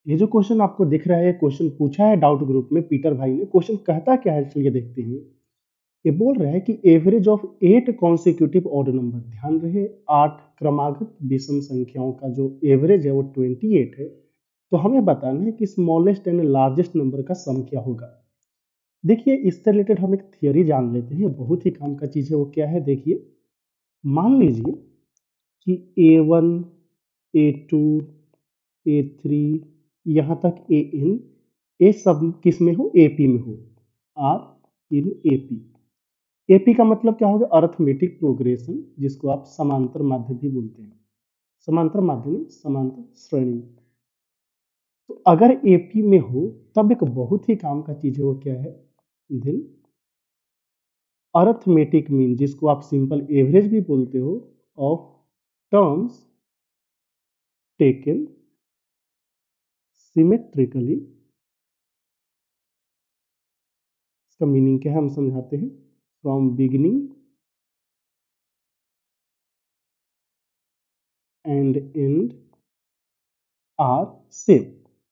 ये जो क्वेश्चन आपको दिख रहा है, क्वेश्चन पूछा है डाउट ग्रुप में पीटर भाई ने। क्वेश्चन कहता क्या है, चलिए देखते हैं। ये बोल रहा है कि average of 8 consecutive odd number, ध्यान रहे 8 क्रमागत विषम संख्याओं का जो एवरेज है वो 28 है। तो हमें बताना है कि स्मॉलेस्ट एंड लार्जेस्ट नंबर का सम क्या होगा। देखिए इससे रिलेटेड हम एक थियरी जान लेते हैं, बहुत ही काम का चीज है। वो क्या है देखिए, मान लीजिए कि A1 A2 A3 यहाँ तक AN, ये सब किस में हो, AP में हो। R इन AP। AP का मतलब क्या होगा, अर्थमेटिक प्रोग्रेशन, जिसको आप समांतर माध्य भी बोलते हैं। समांतर माध्य में समांतर श्रेणी। तो अगर AP में हो तब एक बहुत ही काम का चीज है, वो क्या है, देन अर्थमेटिक मीन, जिसको आप सिंपल एवरेज भी बोलते हो, ऑफ टर्म्स टेकन सिमेट्रिकली। इसका मीनिंग क्या है हम समझाते हैं। From beginning and end are same.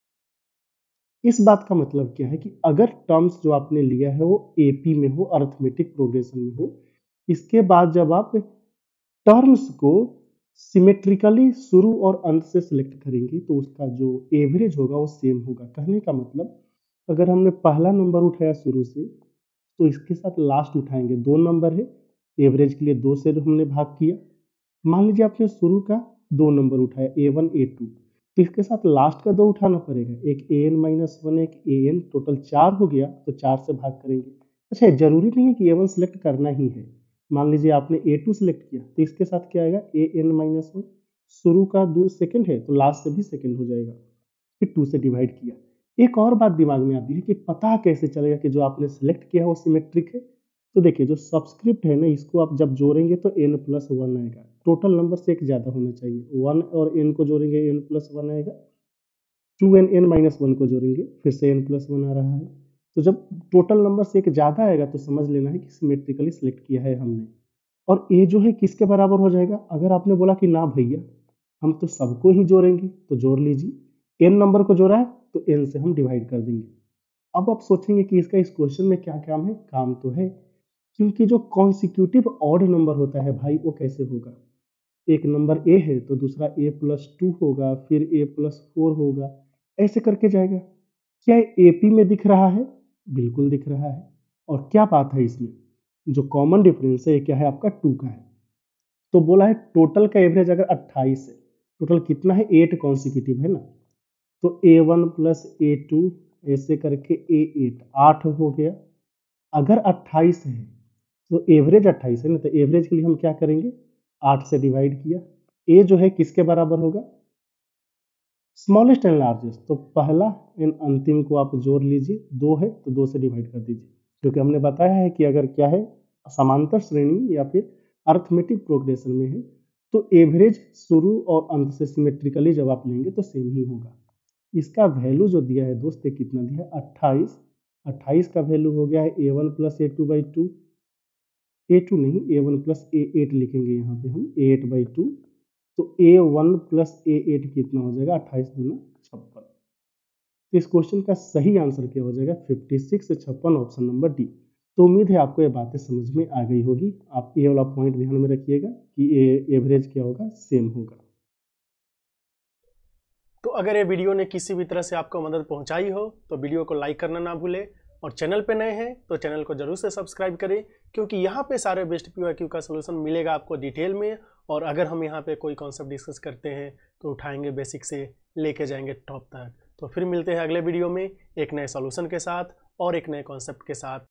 इस बात का मतलब क्या है कि अगर टर्म्स जो आपने लिया है वो एपी में हो, अर्थमेटिक प्रोग्रेशन में हो, इसके बाद जब आप टर्म्स को सिमेट्रिकली शुरू और अंत से सिलेक्ट करेंगे तो उसका जो एवरेज होगा वो सेम होगा। कहने का मतलब अगर हमने पहला नंबर उठाया शुरू से, तो इसके साथ लास्ट उठाएंगे। 2 नंबर है, एवरेज के लिए 2 से हमने भाग किया। मान लीजिए आपने शुरू का 2 नंबर उठाया A1 A2, तो इसके साथ लास्ट का 2 उठाना पड़ेगा। एक AN-1 एक AN, टोटल 4 हो गया, तो 4 से भाग करेंगे। अच्छा, जरूरी नहीं है कि A1 सिलेक्ट करना ही है। मान लीजिए आपने A2 सिलेक्ट किया, तो इसके साथ क्या आएगा, AN-1। शुरू का 2 सेकंड है तो लास्ट से भी सेकंड हो जाएगा। फिर 2 से डिवाइड किया। एक और बात दिमाग में आती है कि पता कैसे चलेगा कि जो आपने सिलेक्ट किया है वो सिमेट्रिक है। तो देखिए जो सब्सक्रिप्ट है ना, इसको आप जब जोड़ेंगे तो n+1 आएगा। टोटल नंबर से एक ज्यादा होना चाहिए। 1 और n को जोड़ेंगे n+1 आएगा। 2n n-1 को जोड़ेंगे फिर से n+1 आ रहा है। तो जब टोटल नंबर से एक ज्यादा आएगा तो समझ लेना है कि सिमेट्रिकली सिलेक्ट किया है हमने। और ये जो है किसके बराबर हो जाएगा। अगर आपने बोला कि ना भैया हम तो सबको ही जोड़ेंगे, तो जोड़ लीजिए। n नंबर को जोड़ा है तो n से हम डिवाइड कर देंगे। अब आप सोचेंगे कि इसका इस क्वेश्चन में क्या काम है। काम तो है, क्योंकि जो कॉन्सिक्यूटिव ऑड नंबर होता है भाई, वो कैसे होगा। एक नंबर a है तो दूसरा a+2 होगा, फिर a+4 होगा, ऐसे करके जाएगा। क्या एपी में दिख रहा है, बिल्कुल दिख रहा है। और क्या बात है इसमें, जो कॉमन डिफरेंस है क्या है, आपका 2 का है। तो बोला है टोटल का एवरेज अगर 28 है, टोटल कितना है, 8 कॉन्सिक्यूटिव है ना। तो A1 प्लस A2 ऐसे करके A8, 8 हो गया। अगर 28 है तो एवरेज 28 है ना, तो एवरेज के लिए हम क्या करेंगे, 8 से डिवाइड किया। ए जो है किसके बराबर होगा, स्मॉलेस्ट एंड लार्जेस्ट। तो पहला एंड अंतिम को आप जोड़ लीजिए, 2 है तो 2 से डिवाइड कर दीजिए। क्योंकि हमने बताया है कि अगर क्या है, समांतर श्रेणी या फिर अर्थमेटिक प्रोग्रेशन में है, तो एवरेज शुरू और अंत से सिमेट्रिकली जब आप लेंगे तो सेम ही होगा। इसका वैल्यू जो दिया है दोस्त, कितना दिया है, 28। 28 का वैल्यू हो गया है A1 प्लस A2/2। A2 नहीं, A1 प्लस A8 लिखेंगे यहाँ पे हम, A8/2। तो A1 प्लस A8 कितना हो जाएगा, 28 दूना 56। तो इस क्वेश्चन का सही आंसर क्या हो जाएगा, 56 से 56, ऑप्शन नंबर डी। तो उम्मीद है आपको ये बातें समझ में आ गई होगी। आप ये वाला पॉइंट ध्यान में रखिएगा कि एवरेज क्या होगा, सेम होगा। तो अगर ये वीडियो ने किसी भी तरह से आपको मदद पहुंचाई हो तो वीडियो को लाइक करना ना भूलें, और चैनल पे नए हैं तो चैनल को जरूर से सब्सक्राइब करें, क्योंकि यहाँ पे सारे बेस्ट PYQ का सोल्यूशन मिलेगा आपको डिटेल में। और अगर हम यहाँ पे कोई कॉन्सेप्ट डिस्कस करते हैं तो उठाएंगे बेसिक से लेके जाएंगे टॉप तक। तो फिर मिलते हैं अगले वीडियो में एक नए सोल्यूशन के साथ और एक नए कॉन्सेप्ट के साथ।